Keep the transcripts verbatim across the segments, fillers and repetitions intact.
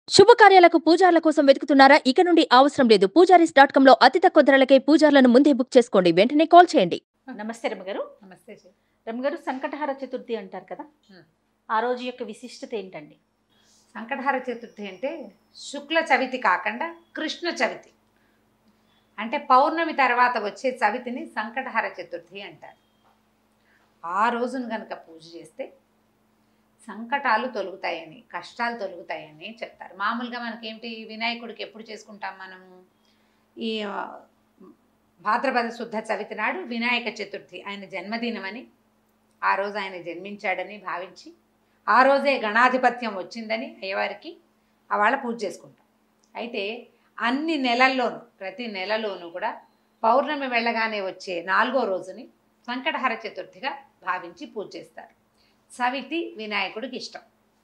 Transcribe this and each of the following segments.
శుభకార్యాలకు పూజార్ల కోసం వెతుకుతున్నారా? ఇక నుండి అవసరం లేదు. పూజారీస్ డాట్ కామ్ లో అతి తక్కువ ధరలకే పూజార్లను ముందే బుక్ చేసుకోండి. వెంటనే కాల్ చేయండి. నమస్తే రమ్మగారు. నమస్తే జీ. రమ్మగారు, సంకటహార చతుర్థి అంటారు కదా, హ్మ్. ఆ రోజు యొక్క విశిష్టత ఏంటండి? సంకటహార చతుర్థి అంటే శుక్ల చవితి కాకుండా కృష్ణ చవితి, అంటే పౌర్ణమి తర్వాత వచ్చే చవితిని సంకటహార చతుర్థి అంటారు. ఆ రోజును కనుక పూజ చేస్తే సంకటాలు తొలుగుతాయని, కష్టాలు తొలుగుతాయని చెప్తారు. మామూలుగా మనకేంటి, వినాయకుడికి ఎప్పుడు చేసుకుంటాం మనము? ఈ ఆ, భాద్రపద శుద్ధ చవితి నాడు వినాయక చతుర్థి ఆయన జన్మదినమని, ఆ రోజు ఆయన జన్మించాడని భావించి ఆ రోజే గణాధిపత్యం వచ్చిందని అయ్యవారికి వాళ్ళ పూజ చేసుకుంటాం. అయితే అన్ని నెలల్లోనూ, ప్రతి నెలలోనూ కూడా పౌర్ణమి వెళ్ళగానే వచ్చే నాలుగో రోజుని సంకటహర చతుర్థిగా భావించి పూజ చేస్తారు. చవితి వినాయకుడికి ఇష్టం.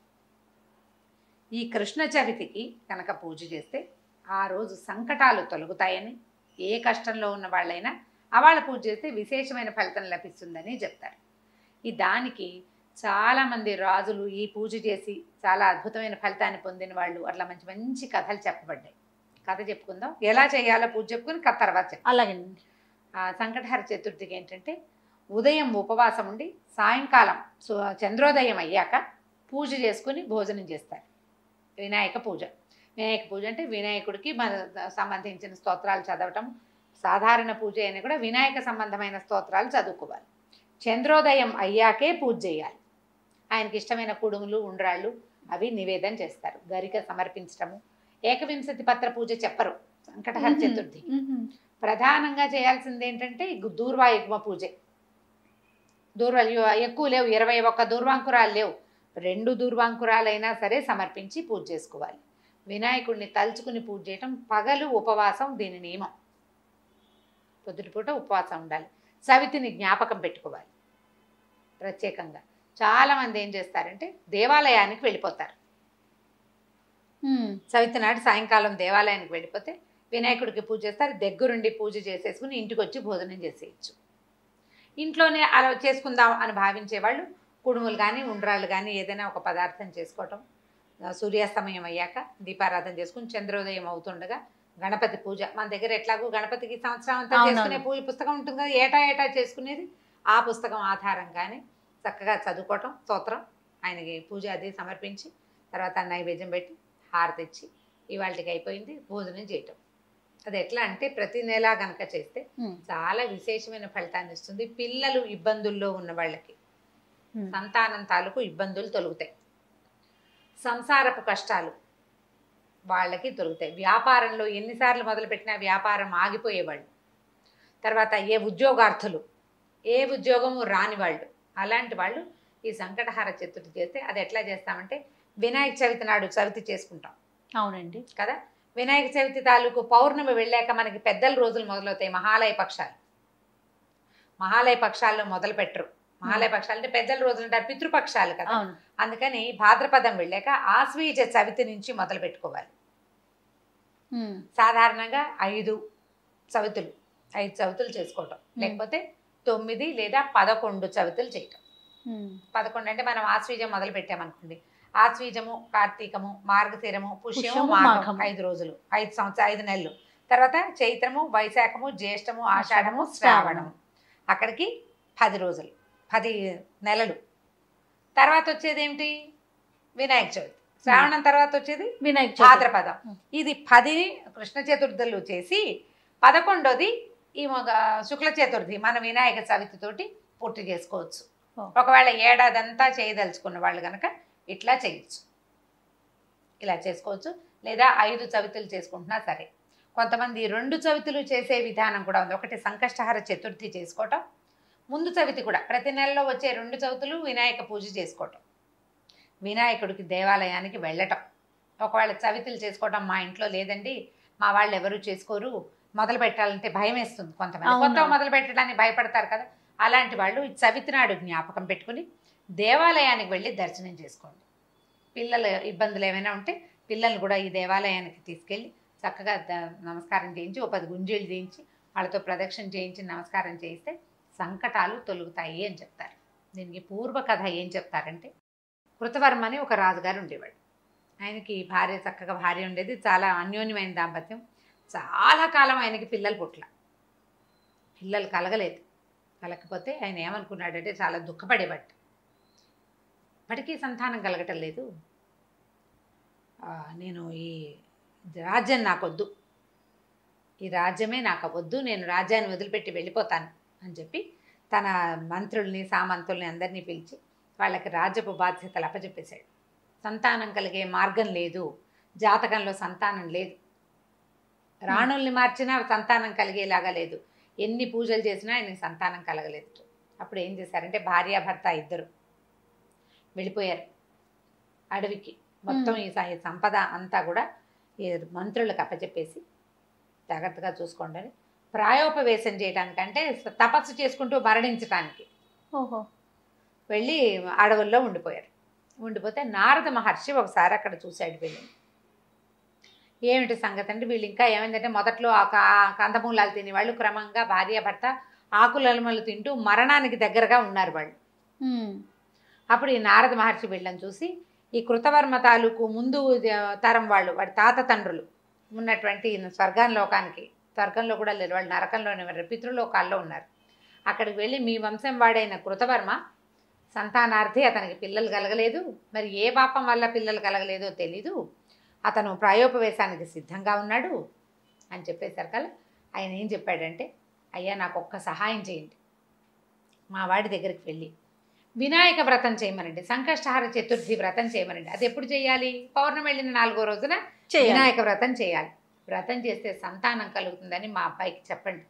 ఈ కృష్ణ చవితికి కనుక పూజ చేస్తే ఆ రోజు సంకటాలు తొలగుతాయని, ఏ కష్టంలో ఉన్న వాళ్ళైనా ఆ వాళ్ళ పూజ చేస్తే విశేషమైన ఫలితం లభిస్తుందని చెప్తారు. ఈ దానికి చాలామంది రాజులు ఈ పూజ చేసి చాలా అద్భుతమైన ఫలితాన్ని పొందిన వాళ్ళు, అట్లా మంచి మంచి కథలు చెప్పబడ్డాయి. కథ చెప్పుకుందాం, ఎలా చేయాలో పూజ చెప్పుకుని కథ తర్వాత చెప్తాం. అలాగేనండి. ఆ సంకటహర చతుర్థికి ఏంటంటే ఉదయం ఉపవాసం ఉండి సాయంకాలం సు చంద్రోదయం అయ్యాక పూజ చేసుకుని భోజనం చేస్తారు. వినాయక పూజ. వినాయక పూజ అంటే వినాయకుడికి మన సంబంధించిన స్తోత్రాలు చదవటం, సాధారణ పూజ అయినా కూడా వినాయక సంబంధమైన స్తోత్రాలు చదువుకోవాలి. చంద్రోదయం అయ్యాకే పూజ చేయాలి. ఆయనకి ఇష్టమైన కుడుములు, ఉండ్రాళ్ళు అవి నివేదన చేస్తారు. గరిక సమర్పించటము. ఏకవింశతి పత్ర పూజ చెప్పరు సంకటహర చతుర్థి. ప్రధానంగా చేయాల్సింది ఏంటంటే దూర్వాయుగ్మ పూజే. దూర్వ ఎక్కువ లేవు, ఇరవై ఒక్క దూర్వాంకురాలు లేవు, రెండు దూర్వాంకురాలైనా సరే సమర్పించి పూజ చేసుకోవాలి. వినాయకుడిని తలుచుకుని పూజ చేయటం, పగలు ఉపవాసం దీని నియమం. పొద్దుటిపూట ఉపవాసం ఉండాలి. చవితిని జ్ఞాపకం పెట్టుకోవాలి ప్రత్యేకంగా. చాలామంది ఏం చేస్తారంటే దేవాలయానికి వెళ్ళిపోతారు. చవితి నాడు సాయంకాలం దేవాలయానికి వెళ్ళిపోతే వినాయకుడికి పూజ చేస్తారు. దగ్గరుండి పూజ చేసేసుకుని ఇంటికి వచ్చి భోజనం చేసేయచ్చు. ఇంట్లోనే అలా చేసుకుందాం అని భావించే వాళ్ళు కుడుములు కానీ ఉండ్రాళ్ళు కానీ ఏదైనా ఒక పదార్థం చేసుకోవటం. సూర్యాస్తమయం అయ్యాక దీపారాధన చేసుకుని చంద్రోదయం అవుతుండగా గణపతి పూజ, మన దగ్గర ఎట్లాగో గణపతికి సంవత్సరం అంతా చేసుకునే పూజ పుస్తకం ఉంటుంది కదా, ఏటా ఏటా చేసుకునేది, ఆ పుస్తకం ఆధారంగానే చక్కగా చదువుకోవటం, స్తోత్రం, ఆయనకి పూజ అది సమర్పించి తర్వాత నైవేద్యం పెట్టి హారతి ఇచ్చి ఇవాళకి అయిపోయింది భోజనం చేయటం. అది ఎట్లా అంటే ప్రతి నెల కనుక చేస్తే చాలా విశేషమైన ఫలితాన్ని ఇస్తుంది. పిల్లలు ఇబ్బందుల్లో ఉన్న వాళ్ళకి సంతానం తాలూకు ఇబ్బందులు తొలుగుతాయి. సంసారపు కష్టాలు వాళ్ళకి దొరుకుతాయి. వ్యాపారంలో ఎన్నిసార్లు మొదలుపెట్టినా వ్యాపారం ఆగిపోయేవాళ్ళు, తర్వాత ఏ ఉద్యోగార్థులు, ఏ ఉద్యోగము రాని వాళ్ళు, అలాంటి వాళ్ళు ఈ సంకటహార చతుర్థి చేస్తే, అది ఎట్లా చేస్తామంటే వినాయక చవితి నాడు చవితి చేసుకుంటాం. అవునండి కదా, వినాయక చవితి తాలూకు పౌర్ణమి వెళ్ళాక మనకి పెద్దల రోజులు మొదలవుతాయి. మహాలయ పక్షాలు. మహాలయ పక్షాల్లో మొదలు పెట్టరు. మహాలయ పక్షాలు అంటే పెద్దల రోజులు అంటారు, పితృపక్షాలు కదా. అందుకని భాద్రపదం వెళ్ళాక ఆశ్వీజ చవితి నుంచి మొదలు పెట్టుకోవాలి. సాధారణంగా ఐదు చవితులు ఐదు చవితులు చేసుకోవటం, లేకపోతే తొమ్మిది లేదా పదకొండు చవితులు చేయటం. పదకొండు అంటే మనం ఆశ్వీజం మొదలు పెట్టామనుకోండి, ఆశ్వీజము, కార్తీకము, మార్గశిరము, పుష్యము, మాఘం, ఐదు రోజులు, ఐదు సంవత్సరం ఐదు నెలలు. తర్వాత చైత్రము, వైశాఖము, జ్యేష్టము, ఆషాఢము, శ్రావణము, అక్కడికి పది రోజులు, పది నెలలు. తర్వాత వచ్చేది ఏమిటి? వినాయక చవితి. శ్రావణం తర్వాత వచ్చేది వినాయక భాద్రపదం. ఇది పది కృష్ణ చతుర్థులు చేసి పదకొండోది ఈ శుక్ల చతుర్థి మన వినాయక చవితితోటి పూర్తి చేసుకోవచ్చు. ఒకవేళ ఏడాదంతా చేయదలుచుకున్న వాళ్ళు కనుక ఇట్లా చేయొచ్చు, ఇలా చేసుకోవచ్చు. లేదా ఐదు చవితులు చేసుకుంటున్నా సరే. కొంతమంది రెండు చవితులు చేసే విధానం కూడా ఉంది. ఒకటి సంకష్టహర చతుర్థి చేసుకోవటం, ముందు చవితి కూడా ప్రతి నెలలో వచ్చే రెండు చవితులు వినాయక పూజ చేసుకోవటం, వినాయకుడికి దేవాలయానికి వెళ్ళటం. ఒకవేళ చవితులు చేసుకోవటం మా ఇంట్లో లేదండి, మా వాళ్ళు ఎవరు చేసుకోరు, మొదలు పెట్టాలంటే భయం వేస్తుంది, కొంతమంది కొత్త మొదలు పెట్టడానికి భయపడతారు కదా, అలాంటి వాళ్ళు ఈ చవితి నాడు జ్ఞాపకం పెట్టుకుని దేవాలయానికి వెళ్ళి దర్శనం చేసుకోండి. పిల్లల ఇబ్బందులు ఏమైనా ఉంటే పిల్లల్ని కూడా ఈ దేవాలయానికి తీసుకెళ్ళి చక్కగా నమస్కారం చేయించి, ఓ పది గుంజీలు చేయించి వాళ్ళతో ప్రదక్షిణ చేయించి నమస్కారం చేయిస్తే సంకటాలు తొలుగుతాయి అని చెప్తారు. దీనికి పూర్వ కథ ఏం చెప్తారంటే, కృతవర్మ అని ఒక రాజుగారు ఉండేవాడు. ఆయనకి భార్య చక్కగా భార్య ఉండేది, చాలా అన్యోన్యమైన దాంపత్యం. చాలా కాలం ఆయనకి పిల్లలు పుట్ల పిల్లలు కలగలేదు. కలగకపోతే ఆయన ఏమనుకున్నాడంటే చాలా దుఃఖపడేబట్టు, ఇప్పటికీ సంతానం కలగటం లేదు, నేను ఈ రాజ్యం నాకొద్దు, ఈ రాజ్యమే నాకు వద్దు, నేను రాజ్యాన్ని వదిలిపెట్టి వెళ్ళిపోతాను అని చెప్పి తన మంత్రుల్ని సామంతుల్ని అందరినీ పిలిచి వాళ్ళకి రాజ్యపు బాధ్యతలు అప్పచెప్పేశాడు. సంతానం కలిగే మార్గం లేదు, జాతకంలో సంతానం లేదు, రాణుల్ని మార్చినా సంతానం కలిగేలాగా లేదు, ఎన్ని పూజలు చేసినా ఆయనకి సంతానం కలగలేదు. అప్పుడు ఏం చేశారంటే భార్యాభర్త ఇద్దరు వెళ్ళిపోయారు అడవికి. మొత్తం ఈ సంపద అంతా కూడా ఈ మంత్రులకు అప్పచెప్పేసి జాగ్రత్తగా చూసుకోండి అని ప్రాయోపవేశం చేయడానికంటే తపస్సు చేసుకుంటూ మరణించడానికి ఓహో వెళ్ళి అడవుల్లో ఉండిపోయారు. ఉండిపోతే నారద మహర్షి ఒకసారి అక్కడ చూశాడు వీళ్ళని. ఏమిటి సంగతి అంటే వీళ్ళు ఇంకా ఏమైందంటే మొదట్లో ఆ కందమూలాలు తినేవాళ్ళు క్రమంగా భార్యాభర్త ఆకులలమలు తింటూ మరణానికి దగ్గరగా ఉన్నారు వాళ్ళు. అప్పుడు ఈ నారద మహర్షి వీళ్ళని చూసి ఈ కృతవర్మ తాలూకు ముందు తరం వాళ్ళు, వాడి తాత తండ్రులు ఉన్నటువంటి స్వర్గంలోకానికి, స్వర్గంలో కూడా లేరు వాళ్ళు, నరకంలోనే ఉన్నారు, పితృలోకాల్లో ఉన్నారు. అక్కడికి వెళ్ళి మీ వంశం వాడైన కృతవర్మ సంతానార్థి, అతనికి పిల్లలు కలగలేదు, మరి ఏ పాపం వల్ల పిల్లలు కలగలేదో తెలీదు, అతను ప్రాయోపవేశానికి సిద్ధంగా ఉన్నాడు అని చెప్పేసరికి ఆయన ఏం చెప్పాడంటే, అయ్యా నాకు ఒక్క సహాయం చేయండి, మా వాడి దగ్గరికి వెళ్ళి వినాయక వ్రతం చేయమనండి, సంకష్టహార చతుర్థి వ్రతం చేయమనండి. అది ఎప్పుడు చేయాలి? పౌర్ణమి వెళ్ళిన నాలుగో రోజున వినాయక వ్రతం చేయాలి. వ్రతం చేస్తే సంతానం కలుగుతుందని మా అబ్బాయికి చెప్పండి.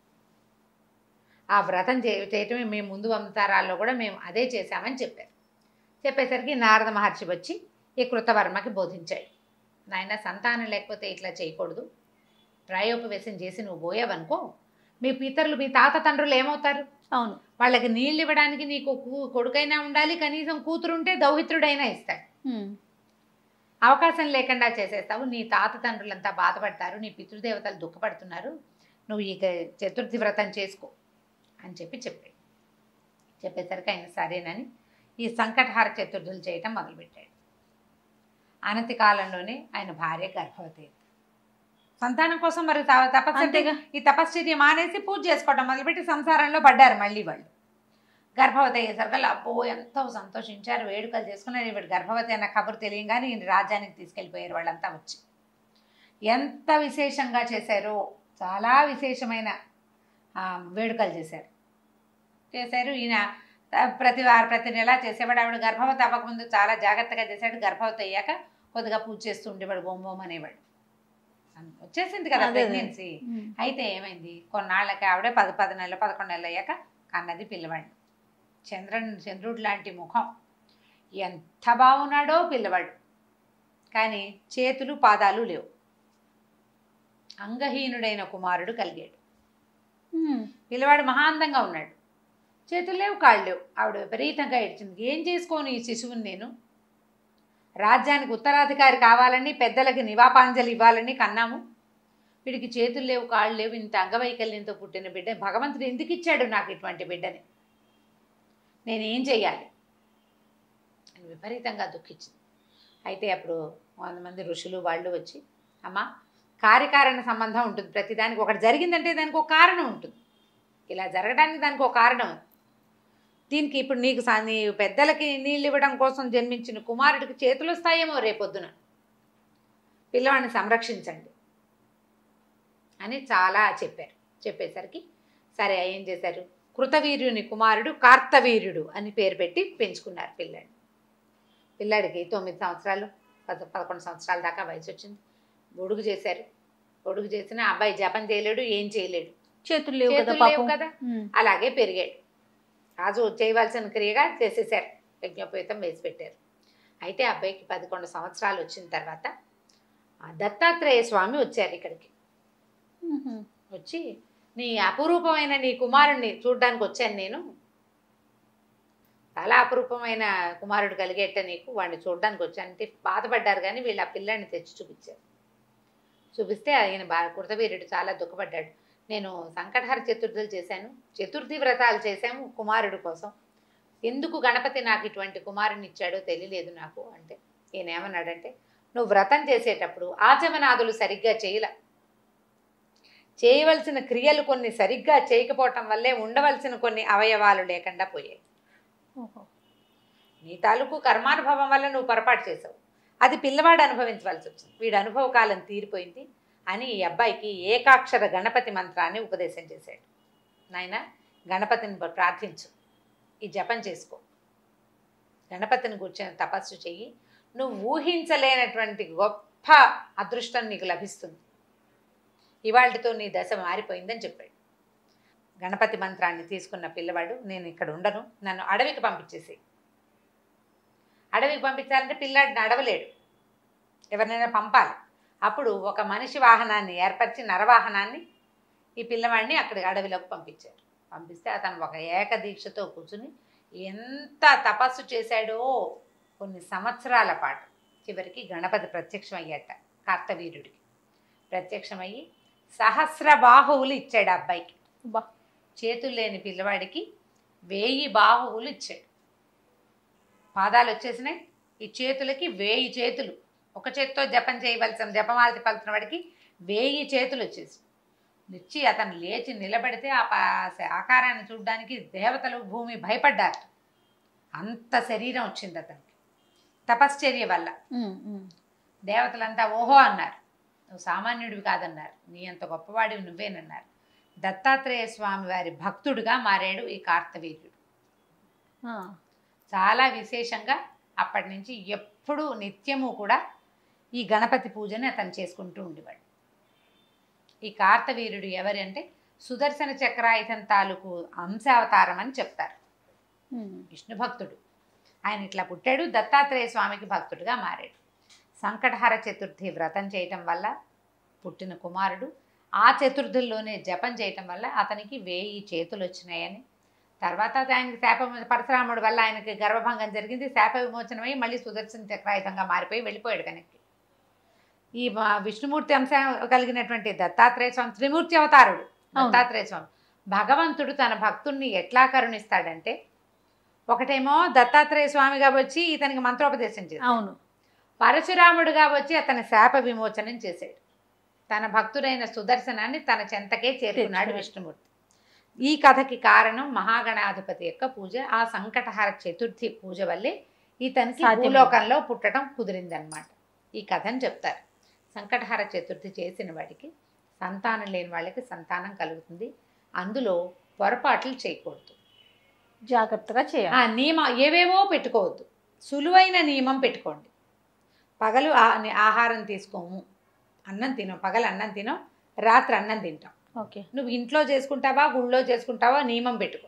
ఆ వ్రతం చే చేయటమే మేము ముందు అవతారాల్లో కూడా మేము అదే చేశామని చెప్పారు. చెప్పేసరికి నారద మహర్షి వచ్చి ఈ కృతవర్మకి బోధించాడు, నాయన సంతానం లేకపోతే ఇట్లా చేయకూడదు, ప్రాయోపవేశం చేసి నువ్వు పోయావనుకో మీ పితరులు మీ తాత తండ్రులు ఏమవుతారు? అవును, వాళ్ళకి నీళ్ళు ఇవ్వడానికి నీకు కొడుకైనా ఉండాలి, కనీసం కూతురుంటే దౌహిత్రుడైనా ఇస్తాడు. అవకాశం లేకుండా చేసేస్తావు, నీ తాత తండ్రులంతా బాధపడతారు, నీ పితృదేవతలు దుఃఖపడుతున్నారు, నువ్వు ఇక చతుర్థి వ్రతం చేసుకో అని చెప్పి చెప్పాడు. చెప్పేసరికి ఆయన సరేనని ఈ సంకటహార చతుర్థులు చేయటం మొదలుపెట్టాడు. అనతి కాలంలోనే ఆయన భార్య గర్భవతి. సంతానం కోసం మరి తపస్సు ఈ తపశ్చర్య మానేసి పూజ చేసుకోవటం మొదలుపెట్టి సంసారంలో పడ్డారు మళ్ళీ వాళ్ళు. గర్భవతి అయ్యేసరికి అబ్బో ఎంతో సంతోషించారు, వేడుకలు చేసుకున్నారు. వీడు గర్భవతి అన్న కబురు తెలియగానే ఈయన రాజ్యానికి తీసుకెళ్ళిపోయారు వాళ్ళంతా వచ్చి. ఎంత విశేషంగా చేశారో, చాలా విశేషమైన వేడుకలు చేశారు చేశారు ఈయన ప్రతి వారు ప్రతి నెల చేసేవాడు. ఆవిడ గర్భవతి అవ్వకముందు చాలా జాగ్రత్తగా చేశాడు, గర్భవతి అయ్యాక కొద్దిగా పూజ చేస్తూ ఉండేవాడు, బొమ్మోమ్ అనేవాడు. వచ్చేసింది కదా ప్రెగ్నెన్సీ. అయితే ఏమైంది, కొన్నాళ్ళకి ఆవిడ పది పది నెలలు పదకొండు నెలలు అయ్యాక కన్నది పిల్లవాడు. చంద్రన్ చంద్రుడు లాంటి ముఖం, ఎంత బాగున్నాడో పిల్లవాడు, కానీ చేతులు పాదాలు లేవు. అంగహీనుడైన కుమారుడు కలిగాడు. పిల్లవాడు మహాందంగా ఉన్నాడు, చేతులు లేవు, కాళ్ళు లేవు. ఆవిడ విపరీతంగా ఏడ్చింది, ఏం చేసుకోను ఈ శిశువుని నేను, రాజ్యానికి ఉత్తరాధికారి కావాలని పెద్దలకి నివాపాంజలి ఇవ్వాలని కన్నాము, వీడికి చేతులు లేవు కాళ్ళు లేవు, ఇంత అంగవైకల్యంతో పుట్టిన బిడ్డ భగవంతుడు ఎందుకు ఇచ్చాడు నాకు ఇటువంటి బిడ్డని, నేనేం చెయ్యాలి అని విపరీతంగా దుఃఖించింది. అయితే అప్పుడు వంద మంది ఋషులు వాళ్ళు వచ్చి, అమ్మ కార్యకారణ సంబంధం ఉంటుంది, ప్రతిదానికి ఒకటి జరిగిందంటే దానికి ఒక కారణం ఉంటుంది, ఇలా జరగడానికి దానికి ఒక కారణం. దీనికి ఇప్పుడు నీకు నీ పెద్దలకి నీళ్ళు ఇవ్వడం కోసం జన్మించిన కుమారుడికి చేతులు వస్తాయేమో రేపొద్దున, పిల్లవాడిని సంరక్షించండి అని చాలా చెప్పారు. చెప్పేసరికి సరే ఏం చేశారు, కృతవీర్యుని కుమారుడు కార్తవీర్యుడు అని పేరు పెట్టి పెంచుకున్నారు పిల్లాడు. పిల్లాడికి తొమ్మిది సంవత్సరాలు పద పదకొండు సంవత్సరాల దాకా వయసు వచ్చింది. గొడుగు చేశారు. గొడుగు చేసిన అబ్బాయి జపం చేయలేడు, ఏం చేయలేడు, చేతులు లేవు కదా, అలాగే పెరిగాడు. రాజు చేయవలసిన క్రియగా చేసేసారు, యజ్ఞోపేతం వేసి పెట్టారు. అయితే అబ్బాయికి పదకొండు సంవత్సరాలు వచ్చిన తర్వాత దత్తాత్రేయ స్వామి వచ్చారు ఇక్కడికి. వచ్చి నీ అపురూపమైన నీ కుమారుడిని చూడ్డానికి వచ్చాను నేను, చాలా అపురూపమైన కుమారుడు కలిగేట నీకు, వాడిని చూడడానికి వచ్చానంటే బాధపడ్డారు. కానీ వీళ్ళు ఆ పిల్లాడిని తెచ్చి చూపించారు. చూపిస్తే ఆయన బా కృతవీర్యుడు చాలా దుఃఖపడ్డాడు. నేను సంకటహార చతుర్థులు చేశాను, చతుర్థి వ్రతాలు చేశాము కుమారుడు కోసం, ఎందుకు గణపతి నాకు ఇటువంటి కుమారుని ఇచ్చాడో తెలియలేదు నాకు అంటే, ఈయన ఏమన్నాడంటే నువ్వు వ్రతం చేసేటప్పుడు ఆచమనాదులు సరిగ్గా చేయల, చేయవలసిన క్రియలు కొన్ని సరిగ్గా చేయకపోవటం వల్లే ఉండవలసిన కొన్ని అవయవాలు లేకుండా పోయాయి. నీ తాలూకు కర్మానుభవం వల్ల నువ్వు పొరపాటు చేసావు, అది పిల్లవాడు అనుభవించవలసి వచ్చింది. వీడి అనుభవ కాలం తీరిపోయింది అని ఈ అబ్బాయికి ఏకాక్షర గణపతి మంత్రాన్ని ఉపదేశం చేశాడు. నాయన గణపతిని ప్రార్థించు, ఈ జపం చేసుకో, గణపతిని కూర్చొని తపస్సు చెయ్యి, నువ్వు ఊహించలేనటువంటి గొప్ప అదృష్టం నీకు లభిస్తుంది, ఇవాళతో నీ దశ మారిపోయిందని చెప్పాడు. గణపతి మంత్రాన్ని తీసుకున్న పిల్లవాడు, నేను ఇక్కడ ఉండను, నన్ను అడవికి పంపించేసి. అడవికి పంపించాలంటే పిల్లాడిని అడవలేడు, ఎవరినైనా పంపాలి. అప్పుడు ఒక మనిషి వాహనాన్ని ఏర్పరిచి నరవాహనాన్ని ఈ పిల్లవాడిని అక్కడి అడవిలోకి పంపించారు. పంపిస్తే అతను ఒక ఏకదీక్షతో కూర్చుని ఎంత తపస్సు చేశాడో కొన్ని సంవత్సరాల పాటు. చివరికి గణపతి ప్రత్యక్షం అయ్యాట కార్తవీర్యుడికి. ప్రత్యక్షమయ్యి సహస్ర బాహువులు ఇచ్చాడు ఆ అబ్బాయికి. బా చేతులు లేని పిల్లవాడికి వేయి బాహువులు ఇచ్చాడు. పాదాలు వచ్చేసినాయి, ఈ చేతులకి వేయి చేతులు. ఒక చేతితో జపం చేయవలసిన జపమాలతి పలుతున్న వాడికి వేయి చేతులు వచ్చేసి ఇచ్చి అతను లేచి నిలబడితే ఆ ఆకారాన్ని చూడడానికి దేవతలు భూమి భయపడ్డారు. అంత శరీరం వచ్చింది అతనికి తపశ్చర్య వల్ల. దేవతలంతా ఓహో అన్నారు, నువ్వు సామాన్యుడివి కాదన్నారు, నీ అంత గొప్పవాడివి నువ్వేనన్నారు. దత్తాత్రేయ స్వామి వారి భక్తుడిగా మారాడు ఈ కార్తవీర్యుడు. చాలా విశేషంగా అప్పటి నుంచి ఎప్పుడూ నిత్యము కూడా ఈ గణపతి పూజని అతను చేసుకుంటూ ఉండేవాడు. ఈ కార్తవీర్యుడు ఎవరి అంటే సుదర్శన చక్రాయుధం తాలూకు అంశావతారం అని చెప్తారు. విష్ణు భక్తుడు ఆయన. ఇట్లా పుట్టాడు, దత్తాత్రేయ స్వామికి భక్తుడిగా మారాడు. సంకటహర చతుర్థి వ్రతం చేయటం వల్ల పుట్టిన కుమారుడు. ఆ చతుర్థుల్లోనే జపం చేయటం వల్ల అతనికి వేయి చేతులు వచ్చినాయని. తర్వాత ఆయనకి శాప పరశురాముడు వల్ల ఆయనకి గర్భభంగం జరిగింది, శాప విమోచనమై మళ్ళీ సుదర్శన చక్రాయుధంగా మారిపోయి వెళ్ళిపోయాడు వెనక్కి. ఈ విష్ణుమూర్తి అంశం కలిగినటువంటి దత్తాత్రేయ స్వామి త్రిమూర్తి అవతారుడు. దత్తాత్రేయ స్వామి భగవంతుడు తన భక్తుణ్ణి ఎట్లా కరుణిస్తాడంటే, ఒకటేమో దత్తాత్రేయ స్వామిగా వచ్చి ఇతనికి మంత్రోపదేశం చేశాడు. అవును. పరశురాముడుగా వచ్చి అతని శాప విమోచనం చేశాడు. తన భక్తుడైన సుదర్శనాన్ని తన చెంతకే చేరుకున్నాడు విష్ణుమూర్తి. ఈ కథకి కారణం మహాగణాధిపతి యొక్క పూజ. ఆ సంకటహర చతుర్థి పూజ వల్లే ఇతనికి భూలోకంలో పుట్టడం కుదిరిందనమాట. ఈ కథని చెప్తారు. సంకటహర చతుర్థి చేసిన వాడికి సంతానం లేని వాళ్ళకి సంతానం కలుగుతుంది. అందులో పొరపాట్లు చేయకూడదు, జాగ్రత్తగా చేయాలి. ఆ నియమం ఏవేవో పెట్టుకోవద్దు, సులువైన నియమం పెట్టుకోండి. పగలు ఆహారం తీసుకోము, అన్నం తినం, పగలు అన్నం తినం, రాత్రి అన్నం తింటాం. ఓకే, నువ్వు ఇంట్లో చేసుకుంటావా గుళ్ళో చేసుకుంటావా నియమం పెట్టుకో.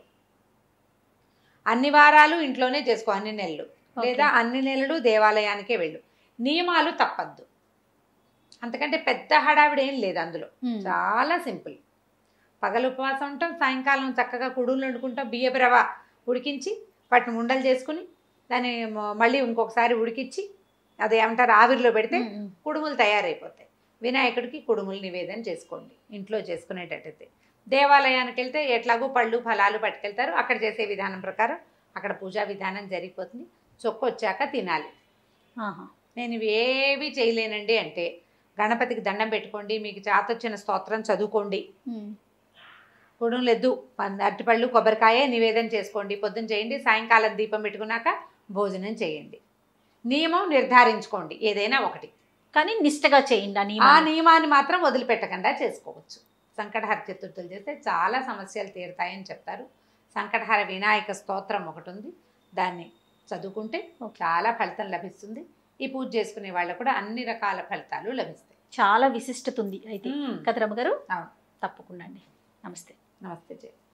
అన్ని వారాలు ఇంట్లోనే చేసుకో, అన్ని నెలలు, లేదా అన్ని నెలలు దేవాలయానికే వెళ్ళు. నియమాలు తప్పద్దు. అంతకంటే పెద్ద హడావిడి ఏం లేదు అందులో, చాలా సింపుల్. పగలు ఉపవాసం ఉంటాం, సాయంకాలం చక్కగా కుడుములు వండుకుంటాం, బియ్యపు రవ్వ ఉడికించి వాటిని ఉండలు చేసుకుని దాన్ని మళ్ళీ ఇంకొకసారి ఉడికించి అది ఏమంటారు ఆవిరిలో పెడితే కుడుములు తయారైపోతాయి. వినాయకుడికి కుడుములు నివేదన చేసుకోండి ఇంట్లో చేసుకునేటట్టయితే. దేవాలయానికి వెళ్తే ఎట్లాగో పళ్ళు ఫలాలు పట్టుకెళ్తారు, అక్కడ చేసే విధానం ప్రకారం అక్కడ పూజా విధానం జరిగిపోతుంది. చొక్క వచ్చాక తినాలి. నేను ఇవి ఏవి చేయలేనండి అంటే గణపతికి దండం పెట్టుకోండి, మీకు చాతొచ్చిన స్తోత్రం చదువుకోండి, కుడుములు ఎద్దు అరటిపళ్ళు కొబ్బరికాయ నివేదన చేసుకోండి, పొద్దున్న చేయండి, సాయంకాలం దీపం పెట్టుకున్నాక భోజనం చేయండి. నియమం నిర్ధారించుకోండి ఏదైనా ఒకటి, కానీ నిష్టగా చేయండి. ఆ నియమాన్ని మాత్రం వదిలిపెట్టకుండా చేసుకోవచ్చు. సంకటహర చతుర్థులు చేస్తే చాలా సమస్యలు తీరుతాయని చెప్తారు. సంకటహర వినాయక స్తోత్రం ఒకటి ఉంది, దాన్ని చదువుకుంటే చాలా ఫలితం లభిస్తుంది. ఈ పూజ చేసుకునే వాళ్ళకు కూడా అన్ని రకాల ఫలితాలు లభిస్తాయి. చాలా విశిష్టత ఉంది అయితే కదరమ్మ గారు. అవును, తప్పకుండా అండి. నమస్తే. నమస్తే జయ.